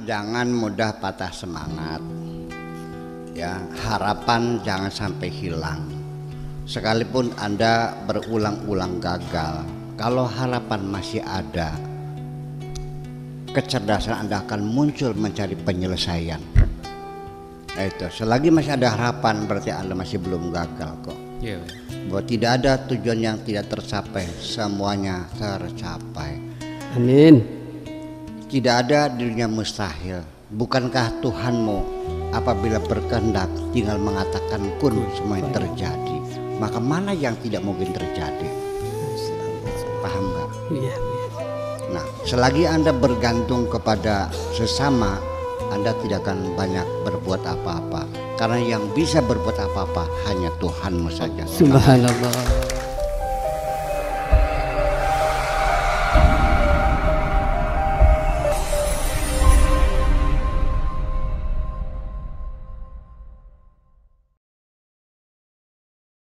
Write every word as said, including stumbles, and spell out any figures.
jangan mudah patah semangat. Ya, harapan jangan sampai hilang. Sekalipun Anda berulang-ulang gagal, kalau harapan masih ada, kecerdasan Anda akan muncul mencari penyelesaian. Nah, itu, selagi masih ada harapan berarti Anda masih belum gagal kok. Yeah. Bahwa tidak ada tujuan yang tidak tercapai, semuanya tercapai. Amin. Tidak ada di dunia mustahil. Bukankah Tuhanmu apabila berkehendak tinggal mengatakan kun semuanya terjadi? Maka mana yang tidak mungkin terjadi? Paham nggak? Iya. Nah, selagi Anda bergantung kepada sesama, Anda tidak akan banyak berbuat apa-apa. Karena yang bisa berbuat apa-apa hanya Tuhanmu saja. Subhanallah.